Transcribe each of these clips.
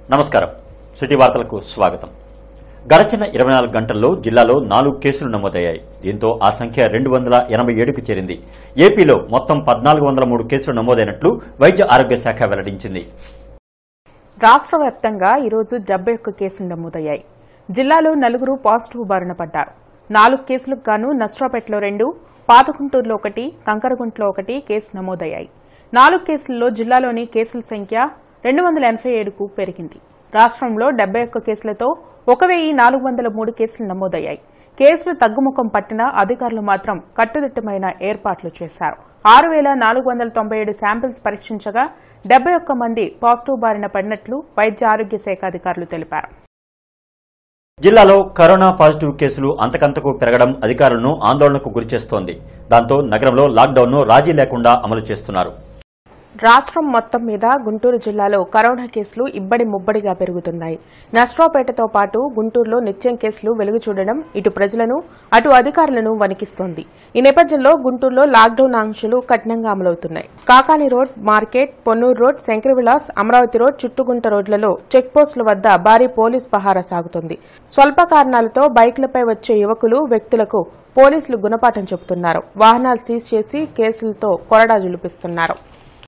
నమస్కారం సిటీ వార్తలకు స్వాగతం। గడచిన 24 గంటల్లో జిల్లాలో 4 కేసులు నమోదయ్యాయి। దీంతో ఆ సంఖ్య 287కు చేరింది। ఏపీలో మొత్తం 1403 కేసులు నమోదైనట్లు వైద్య ఆరోగ్య శాఖ వెల్లడించింది। రాష్ట్ర వ్యాప్తంగా ఈ రోజు 71 కేసులు నమోదయ్యాయి। జిల్లాలో 4 పాజిటివ్ బారిన పడ్డారు। 4 కేసులకు గాను నస్రాపేటలో 2, పాతగుంటూరులో 1, కంకరగుంటలో 1 కేసు నమోదయ్యాయి। 4 కేసుల్లో జిల్లాలోని కేసుల సంఖ్య 287కు పెరిగింది। రాష్ట్రంలో 71 కేసులతో 1403 కేసులు నమోదయ్యాయి। కేసులు తగ్గుముఖం పట్టినా అధికారులు మాత్రం కట్టుదిట్టమైన ఏర్పాట్లు చేశారు। 6497 శాంపిల్స్ పరీక్షించగా 71 మంది పాజిటివ్ బారిన పడినట్లు వైద్య ఆరోగ్య శాఖ అధికారులు తెలిపారు। జిల్లాలో కరోనా పాజిటివ్ కేసులు అంతకంతకు పెరగడం అధికారులను ఆందోళనకు గురిచేస్తోంది। దాంతో నగరంలో లాక్డౌన్ను రాజీ లేకుండా అమలు చేస్తున్నారు। రాష్ట్రం మొత్తం మీద గుంటూరు జిల్లాలో కరోనా కేసులు ఇబ్బడి ముబ్బడిగా పెరుగుతున్నాయి। నస్రాపేటతో పాటు గుంటూరులో నిత్యం కేసులు వెలుగు చూడడం ఇటు ప్రజలను అటు అధికారులను వణికిస్తోంది। ఈ నేపథ్యంలో గుంటూరులో లాక్డౌన్ ఆంక్షలు కఠినంగా అమలవుతున్నాయి। Kakani road, market, Ponnur road, Sankaravilas, Amaravati road, Chuttugunta రోడ్లలో చెక్ పోస్టుల వద్ద భారీ పోలీస్ పహారా సాగుతోంది। స్వల్ప కారణాలతో బైక్లపై వచ్చే యువకులు, వ్యక్తులకు పోలీసులు గుణపాఠం చెబుతున్నారు। వాహనాలు సీజ్ చేసి కేసులతో కొరడా జులిపిస్తున్నారు।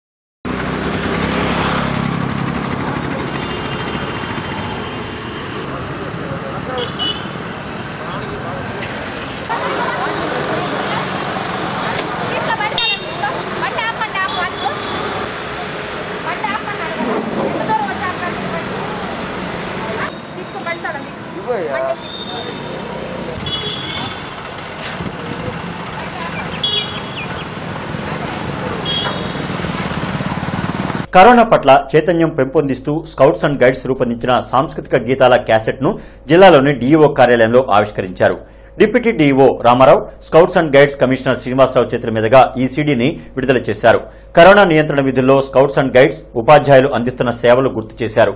కరోనా పట్ల చైతన్యం పెంపొందిస్తూ స్కౌట్స్ అండ్ గైడ్స్ రూపొందించిన సాంస్కృతిక గీతాల క్యాసెట్ ను జిల్లాలోని డీఈఓ కార్యాలయంలో ఆవిష్కరించారు। Deputy DEO Ramarao, scouts and guides commissioner Srinivasarao చేతుల మీదుగా ఈ సీడీని విడుదల చేశారు। కరోనా నియంత్రణ విధుల్లో స్కౌట్స్ అండ్ గైడ్స్ ఉపాధ్యాయులు అందిస్తున్న సేవలు గుర్తు చేశారు।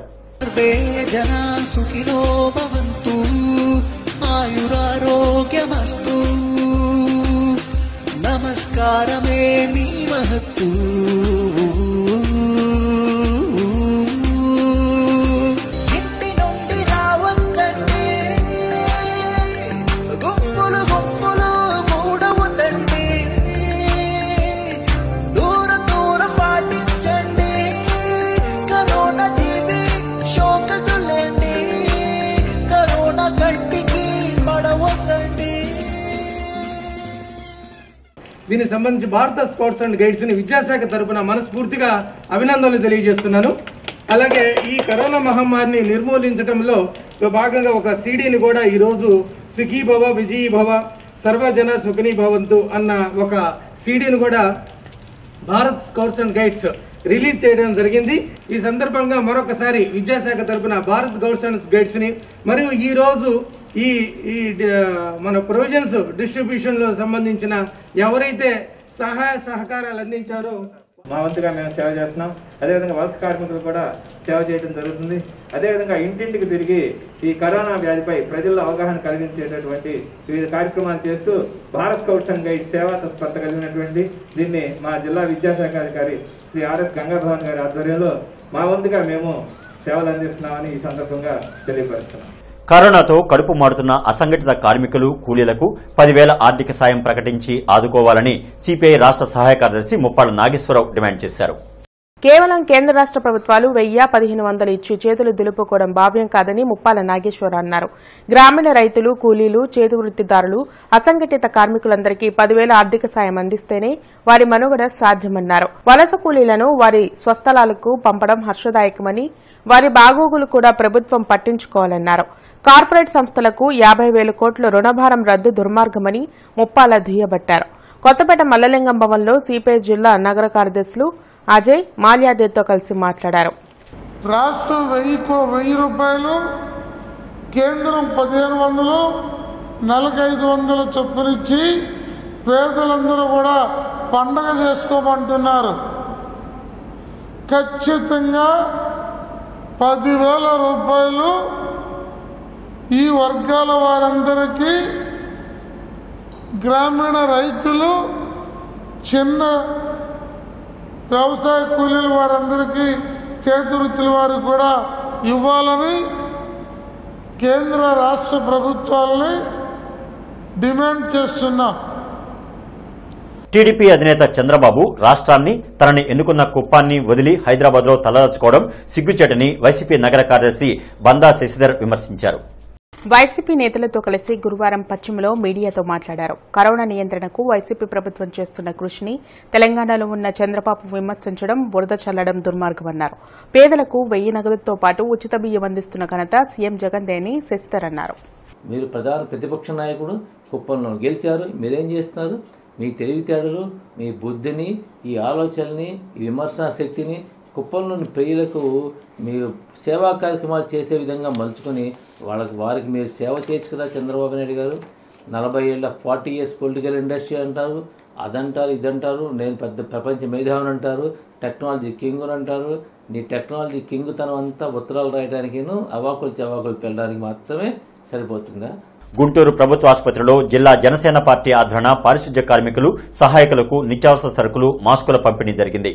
నమస్కారమే నీ మహత్తు ఇంటి నుండి రావద్దండి, గుంపులు గుంపులు మూడవద్దండి, దూరం దూరం పాటించండి, కరోనా జీవి శోకతులేండి, కరోనా కంటికి పడవద్దండి। దీనికి సంబంధించి భారత స్కౌట్స్ అండ్ గైడ్స్ ని విద్యాశాఖ తరపున మనస్ఫూర్తిగా అభినందనలు తెలియజేస్తున్నాను। అలాగే ఈ కరోనా మహమ్మారిని నిర్మూలించడంలో భాగంగా ఒక సీడీని కూడా ఈరోజు సుఖీ భవ విజయీ భవ సర్వజన సుఖనీ భవంతు అన్న ఒక సీడీని కూడా Bharat scouts and guides release చేయడం జరిగింది। ఈ సందర్భంగా మరొకసారి విద్యాశాఖ తరపున భారత్ స్కౌట్స్ అండ్ గైడ్స్ ని మరియు ఈ రోజు ఈ మన ప్రొవిజన్స్ డిస్ట్రిబ్యూషన్ లో సంబంధించిన ఎవరైతే సహాయ సహకారాలు అందించారో మా వంతుగా మేము సేవ చేస్తున్నాం। అదేవిధంగా వలస కార్మికులు కూడా సేవ చేయడం జరుగుతుంది। అదేవిధంగా ఇంటింటికి తిరిగి ఈ కరోనా వ్యాధిపై ప్రజల్లో అవగాహన కలిగించేటటువంటి వివిధ కార్యక్రమాలు చేస్తూ భారత్ స్కౌట్స్ అండ్ గైడ్స్ సేవా తత్పరత కలిగినటువంటి దీన్ని మా జిల్లా విద్యాశాఖ అధికారి శ్రీ ఆర్ఎస్ గంగాభవన్ గారి ఆధ్వర్యంలో మా వంతుగా మేము సేవలు అందిస్తున్నామని ఈ సందర్భంగా తెలియపరుస్తున్నాం। కరోనాతో కడుపు మాడుతున్న అసంఘటిత కార్మికులు, కూలీలకు 10,000 ఆర్థిక సాయం ప్రకటించి ఆదుకోవాలని సిపిఐ రాష్ట్ర సహాయ కార్యదర్శి ముప్పాళ్ల నాగేశ్వరరావు డిమాండ్ చేశారు। కేవలం కేంద్ర రాష్ట్ర ప్రభుత్వాలు 1000-1500 ఇచ్చి చేతులు దులుపుకోవడం భావ్యం కాదని ముప్పాళ్ల నాగేశ్వరరావు అన్నారు। గ్రామీణ రైతులు, కూలీలు, చేతి వృత్తిదారులు, అసంఘటిత కార్మికులందరికీ 10,000 ఆర్థిక సాయం అందిస్తేనే వారి మనుగడ సాధ్యమన్నారు। వలస కూలీలను వారి స్వస్థలాలకు పంపడం హర్షదాయకమని, వారి బాగోగులు కూడా ప్రభుత్వం పట్టించుకోవాలన్నారు। కార్పొరేట్ సంస్థలకు 50,000 కోట్ల రుణభారం రద్దు దుర్మార్గమని ముప్పాళ్ల దుయ్యబట్టారు। కొత్తపేట మల్లలింగం భవన్లో సిపిఐ జిల్లా నగర కార్యదర్శులు అజయ్, మాల్యాదేవ్తో కలిసి మాట్లాడారు। రాష్ట్రం 1000 రూపాయలు, కేంద్రం 1500, నెలకు 500 చొప్పునిచ్చి పేదలందరూ కూడా పండగ చేసుకోమంటున్నారు। ఖచ్చితంగా 10,000 రూపాయలు ఈ వర్గాల వారందరికీ, గ్రామీణ రైతులు, చిన్న వ్యవసాయ కూలీల వారందరికీ, చేతి వృత్తుల వారికి కూడా ఇవ్వాలని కేంద్ర రాష్ట్ర ప్రభుత్వాలని డిమాండ్ చేస్తున్నాం. టీడీపీ అధినేత చంద్రబాబు రాష్ట్రాన్ని తనని ఎన్నుకున్న కుప్పాన్ని వదిలి హైదరాబాద్లో తలదాచుకోవడం సిగ్గుచేటని వైసీపీ నగర కార్యదర్శి బందా శశిధర్ విమర్శించారు. వైసీపీ నేతలతో కలిసి గురువారం పశ్చిమలో మీడియాతో మాట్లాడారు. కరోనా నియంత్రణకు వైసీపీ ప్రభుత్వం చేస్తున్న కృషిని తెలంగాణలో ఉన్న చంద్రబాబు విమర్శించడం, బురద చల్లడం దుర్మార్గమన్నారు. పేదలకు 1000 నగదుతో పాటు ఉచిత బియ్యం అందిస్తున్న ఘనత సీఎం జగన్దే అని శశిధర్ అన్నారు. మీరు ప్రధాన ప్రతిపక్ష నాయకుడు, కుప్పంలో గెలిచారు, మీరేం చేస్తున్నారు? మీ తెలివితేటలు, మీ బుద్ధిని, ఈ ఆలోచనని, ఈ విమర్శనా శక్తిని కుప్పంలోని ప్రజలకు మీరు సేవా కార్యక్రమాలు చేసే విధంగా మలుచుకొని వారికి మీరు సేవ చేయొచ్చు కదా చంద్రబాబు నాయుడు గారు. 40 ఏళ్ళ 40 years పొలిటికల్ ఇండస్ట్రీ అంటారు, అదంటారు, ఇదంటారు, నేను పెద్ద ప్రపంచ మేధావిని అంటారు, టెక్నాలజీ కింగ్ అంటారు. నీ టెక్నాలజీ కింగ్ తనం అంతా ఉత్తరాలు రాయడానికిను అవాకులు చవాకులు పెళ్ళడానికి మాత్రమే సరిపోతుందా? గుంటూరు ప్రభుత్వ ఆసుపత్రిలో జిల్లా జనసేన పార్టీ ఆధ్వర్యాన పారిశుధ్య కార్మికులు, సహాయకులకు నిత్యావసర సరుకులు, మాస్కుల పంపిణీ జరిగింది.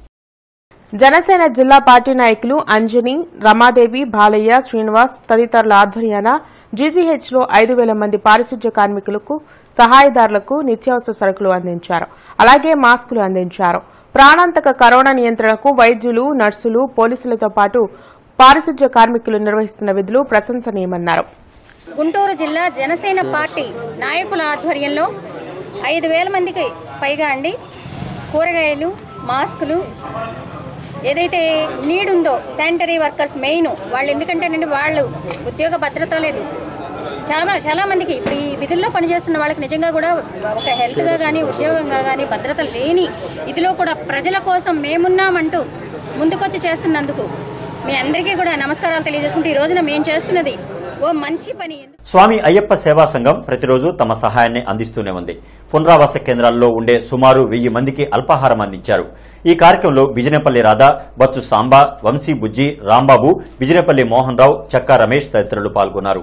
జనసేన జిల్లా పార్టీ నాయకులు అంజని, రమాదేవి, బాలయ్య, శ్రీనివాస్ తదితరుల ఆధ్వర్యాన జీజీహెచ్లో 5,000 మంది పారిశుధ్య కార్మికులకు, సహాయదారులకు నిత్యావసర సరుకులు అందించారు. అలాగే మాస్కులు అందించారు. ప్రాణాంతక కరోనా నియంత్రణకు వైద్యులు, నర్సులు, పోలీసులతో పాటు పారిశుధ్య కార్మికులు నిర్వహిస్తున్న విధులు ప్రశంసనీయమన్నారు. గుంటూరు జిల్లా జనసేన పార్టీ నాయకుల ఆధ్వర్యంలో 5,000 మందికి పైగా కూరగాయలు, మాస్కులు, ఏదైతే నీడ్ ఉందో శానిటరీ వర్కర్స్ మెయిన్ వాళ్ళు, ఎందుకంటేనండి వాళ్ళు ఉద్యోగ భద్రత లేదు చాలా మందికి. ఇప్పుడు ఈ విధుల్లో పనిచేస్తున్న వాళ్ళకి నిజంగా కూడా ఒక హెల్త్గా కానీ ఉద్యోగంగా కానీ భద్రత లేని ఇదిలో కూడా ప్రజల కోసం మేమున్నామంటూ ముందుకొచ్చి చేస్తున్నందుకు మీ అందరికీ కూడా నమస్కారాలు తెలియజేసుకుంటూ ఈ రోజున మేము చేస్తున్నది ఓ మంచి పని. స్వామి అయ్యప్ప సేవా సంఘం ప్రతిరోజు తమ సహాయాన్ని అందిస్తూనే ఉంది. పునరావాస కేంద్రాల్లో ఉండే సుమారు 1000 మందికి అల్పాహారం అందించారు. ఈ కార్యక్రమంలో బిజినేపల్లి రాధా, బచ్చు సాంబా, వంశీ బుజ్జి, రాంబాబు, బిజినేపల్లి మోహన్ రావు, చక్కా రమేష్ తదితరులు పాల్గొన్నారు.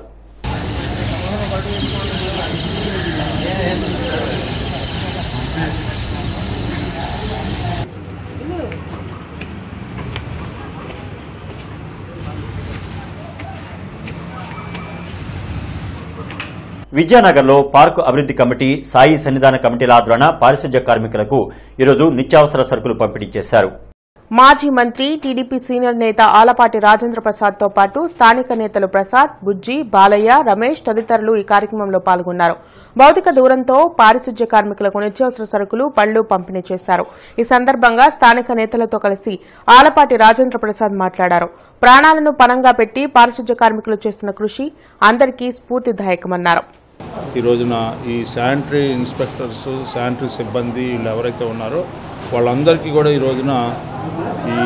విద్యానగర్లో పార్కు అభివృద్ది కమిటీ, సాయి సన్నిధాన కమిటీల ఆధ్వర్యాన పారిశుధ్య కార్మికులకు ఈరోజు నిత్యావసర సరుకులు పంపిణీ చేశారు. మాజీ మంత్రి, టీడీపీ సీనియర్ నేత ఆలపాటి రాజేంద్ర ప్రసాద్ తో పాటు స్థానిక నేతలు ప్రసాద్, బుజ్జి, బాలయ్య, రమేష్ తదితరులు ఈ కార్యక్రమంలో పాల్గొన్నారు. భౌతిక దూరంతో పారిశుధ్య కార్మికులకు నిత్యావసర సరుకులు, పళ్లు పంపిణీ చేశారు. ఈ సందర్భంగా స్థానిక నేతలతో కలిసి ఆలపాటి రాజేంద్ర ప్రసాద్ మాట్లాడారు. ప్రాణాలను పణంగా పెట్టి పారిశుధ్య కార్మికులు చేస్తున్న కృషి అందరికీ స్ఫూర్తిదాయకమన్నారు. ఈ రోజున ఈ శానిటరీ ఇన్స్పెక్టర్స్, శానిటరీ సిబ్బంది వీళ్ళు ఎవరైతే ఉన్నారో వాళ్ళందరికీ కూడా ఈ రోజున ఈ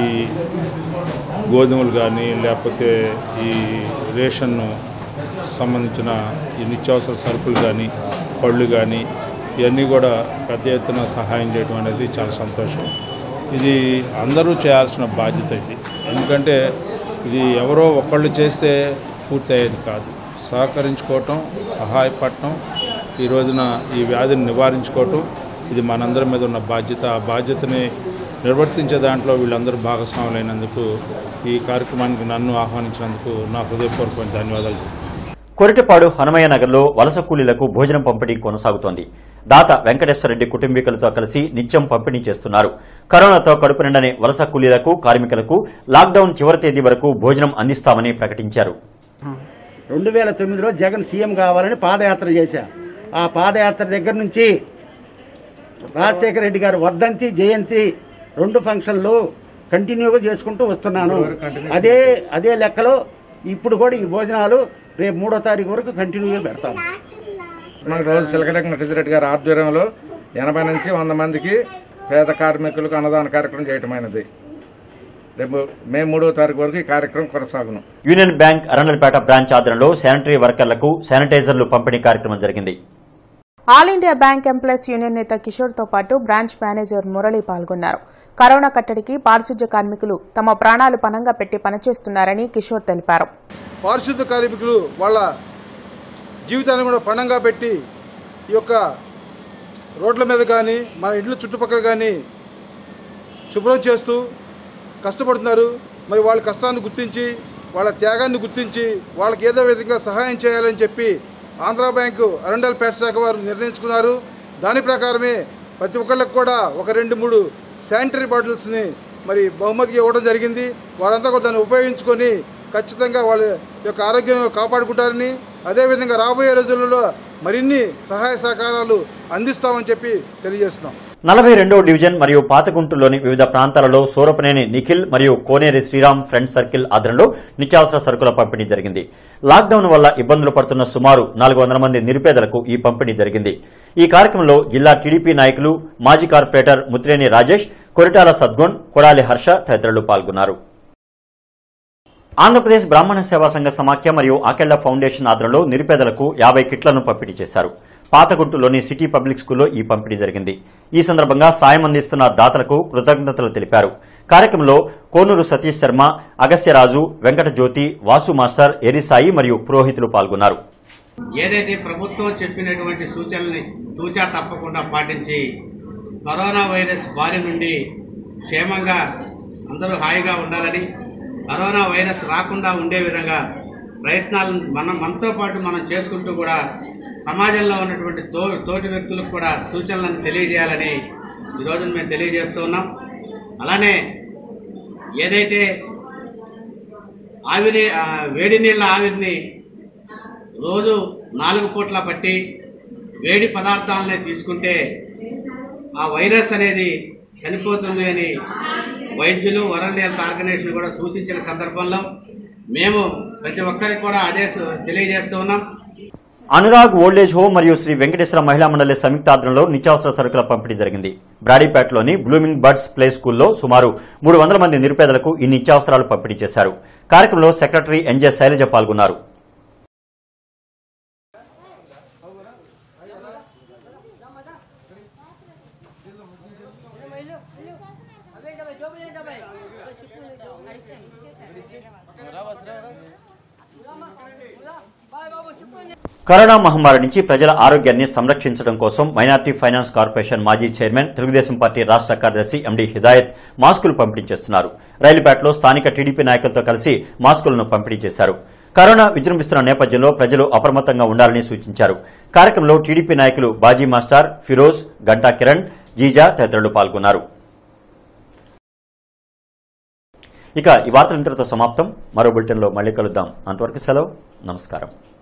గోధుమలు కానీ లేకపోతే ఈ రేషన్ సంబంధించిన ఈ నిత్యావసర సరుకులు కానీ, పళ్ళు కానీ ఇవన్నీ కూడా పెద్ద ఎత్తున సహాయం చేయడం అనేది చాలా సంతోషం. ఇది అందరూ చేయాల్సిన బాధ్యత ఇది. ఎందుకంటే ఇది ఎవరో ఒకళ్ళు చేస్తే పూర్తి అయ్యేది కాదు. సహకరించుకోవటం, సహాయపడటం, ఈ రోజున ఈ వ్యాధిని నివారించుకోవటం ఇది మనందరి మీద ఉన్న బాధ్యత. ఆ బాధ్యతని నిర్వర్తించే దాంట్లో వీళ్ళందరూ భాగస్వాములైనందుకు, ఈ కార్యక్రమానికి నన్ను ఆహ్వానించినందుకు నా హృదయపూర్వకమైన ధన్యవాదాలు. కొరిటపాడు హనుమయ్య నగర్లో వలస కూలీలకు భోజనం పంపిణీ కొనసాగుతోంది. దాత వెంకటేశ్వరరెడ్డి కుటుంబీకులతో కలిసి నిత్యం పంపిణీ చేస్తున్నారు. కరోనాతో కడుపు నిండని వలస కూలీలకు, కార్మికులకు లాక్డౌన్ చివరి తేదీ వరకు భోజనం అందిస్తామని ప్రకటించారు. 2009లో జగన్ సీఎం కావాలని పాదయాత్ర చేశా. ఆ పాదయాత్ర దగ్గర నుంచి రాజశేఖర రెడ్డి గారు వర్ధంతి, జయంతి 2 ఫంక్షన్లు కంటిన్యూగా చేసుకుంటూ వస్తున్నాను. అదే లెక్కలో ఇప్పుడు కూడా ఈ భోజనాలు రేపు 3వ తారీఖు వరకు కంటిన్యూగా పెడతాము. మనకు రోజు చిలకలెక్క నటేశ్వరరెడ్డి గారి ఆధ్వర్యంలో 80 నుంచి 100 మందికి పేద కార్మికులకు అన్నదాన కార్యక్రమం చేయటమైనది. రేపు మే 3వ తారీఖు వరకు ఈ కార్యక్రమం కొనసాగును. యూనియన్ బ్యాంక్ అరణ్యపేట బ్రాంచ్ ఆధ్వర్యంలో శానిటరీ వర్కర్లకు శానిటైజర్లు పంపిణీ కార్యక్రమం జరిగింది. All India bank employees union నేత కిషోర్ తో పాటు బ్రాంచ్ మేనేజర్ మురళి పాల్గొన్నారు. కరోనా కట్టడికి పారిశుధ్య కార్మికులు తమ ప్రాణాలు పణంగా పెట్టి పనిచేస్తున్నారని కిషోర్ తెలిపారు. పారిశుధ్య కార్మికులు వాళ్ళ జీవితాన్ని కూడా పణంగా పెట్టి ఈ యొక్క రోడ్ల మీద కానీ మన ఇండ్ల చుట్టుపక్కల కానీ శుభ్రం చేస్తూ కష్టపడుతున్నారు. మరి వాళ్ళ కష్టాన్ని గుర్తించి వాళ్ళ త్యాగాన్ని గుర్తించి వాళ్ళకి ఏదో విధంగా సహాయం చేయాలని చెప్పి ఆంధ్రా బ్యాంకు అరండల్పేట శాఖ వారు నిర్ణయించుకున్నారు. దాని ప్రకారమే ప్రతి ఒక్కళ్ళకి కూడా ఒక 2-3 శానిటరీ బాటిల్స్ని మరి బహుమతిగా ఇవ్వడం జరిగింది. వారంతా కూడా దాన్ని ఉపయోగించుకొని ఖచ్చితంగా వాళ్ళ యొక్క ఆరోగ్యం కాపాడుకుంటారని, అదేవిధంగా రాబోయే రోజులలో మరిన్ని సహాయ సహకారాలు అందిస్తామని చెప్పి తెలియజేస్తున్నాం. 42వ డివిజన్ మరియు పాతగుంటూరులోని వివిధ ప్రాంతాలలో సూరపనేని నిఖిల్ మరియు కోనేరి శ్రీరామ్ ఫ్రెండ్ సర్కిల్ ఆధ్వర్యంలో నిత్యావసర సరుకుల పంపిణీ జరిగింది. లాక్డౌన్ వల్ల ఇబ్బందులు పడుతున్న సుమారు 400 మంది నిరుపేదలకు ఈ పంపిణీ జరిగింది. ఈ కార్యక్రమంలో జిల్లా టీడీపీ నాయకులు, మాజీ కార్పొరేటర్ ముత్రేని రాజేష్, కొరిటాల సద్గుణ్, కొడాలి హర్ష తదితరులు పాల్గొన్నారు. ఆంధ్రప్రదేశ్ బ్రాహ్మణ సేవా సంఘ సమాఖ్య మరియు ఆకెళ్ల ఫౌండేషన్ ఆధ్వర్యంలో నిరుపేదలకు 50 కిట్లను పంపిణీ చేశారు. పాతగుంటూరులోని సిటీ పబ్లిక్ స్కూల్లో ఈ పంపిణీ జరిగింది. ఈ సందర్భంగా సాయం అందిస్తున్న దాతలకు కృతజ్ఞతలు తెలిపారు. కార్యక్రమంలో కోనూరు సతీష్ శర్మ, అగస్యరాజు, వెంకట జ్యోతి, వాసు మాస్టర్, ఎరిసాయి మరియు పురోహితులు పాల్గొన్నారు. ఏదైతే ప్రభుత్వం చెప్పినటువంటి సూచనల్ని తూచా తప్పకుండా పాటించి కరోనా వైరస్ బారి నుండి క్షేమంగా అందరూ హాయిగా ఉండాలని, కరోనా వైరస్ రాకుండా ఉండే విధంగా ప్రయత్నాలను మనతో పాటు మనం చేసుకుంటూ కూడా సమాజంలో ఉన్నటువంటి తోటి వ్యక్తులకు కూడా సూచనలను తెలియజేయాలని ఈరోజు మేము తెలియజేస్తూ ఉన్నాం. అలానే ఏదైతే వేడి నీళ్ళ ఆవిరిని రోజు 4 పూట్ల పట్టి వేడి పదార్థాలనే తీసుకుంటే ఆ వైరస్ అనేది చనిపోతుంది అని వైద్యులు, వరల్డ్ హెల్త్ ఆర్గనైజేషన్ కూడా సూచించిన సందర్భంలో మేము ప్రతి ఒక్కరికి కూడా అదే తెలియజేస్తూ ఉన్నాం. అనురాగ్ ఓల్డేజ్ హోమ్ మరియు శ్రీ వెంకటేశ్వర మహిళా మండలి సంయుక్త ఆధ్వర్యంలో నిత్యావసర సరుకుల పంపిణీ జరిగింది. బ్రాడీపేటలోని బ్లూమింగ్ బర్డ్స్ ప్లే స్కూల్లో సుమారు 300 మంది నిరుపేదలకు ఈ నిత్యావసరాలు పంపిణీ చేశారు. కార్యక్రమంలో సెక్రటరీ ఎన్జే శైలజ పాల్గొన్నారు. కరోనా మహమ్మారి నుంచి ప్రజల ఆరోగ్యాన్ని సంరక్షించడం కోసం మైనార్టీ ఫైనాన్స్ కార్పొరేషన్ మాజీ చైర్మన్, తెలుగుదేశం పార్టీ రాష్ట్ర కార్యదర్శి ఎండీ హిదాయత్ మాస్కులు పంపిణీ చేస్తున్నారు. రైలుపేటలో స్థానిక టీడీపీ నాయకులతో కలిసి మాస్కులను పంపిణీ చేశారు. కరోనా విజృంభిస్తున్న నేపథ్యంలో ప్రజలు అప్రమత్తంగా ఉండాలని సూచించారు. కార్యక్రమంలో టీడీపీ నాయకులు బాజీ మాస్టర్, ఫిరోజ్, గంటా కిరణ్, జీజా తదితరులు పాల్గొన్నారు. ఇక ఈ వార్తలు ఇంతటితో సమాప్తం. మరో బులెటిన్లో మళ్ళీ కలుద్దాం. అంతవరకు సెలవు. నమస్కారం.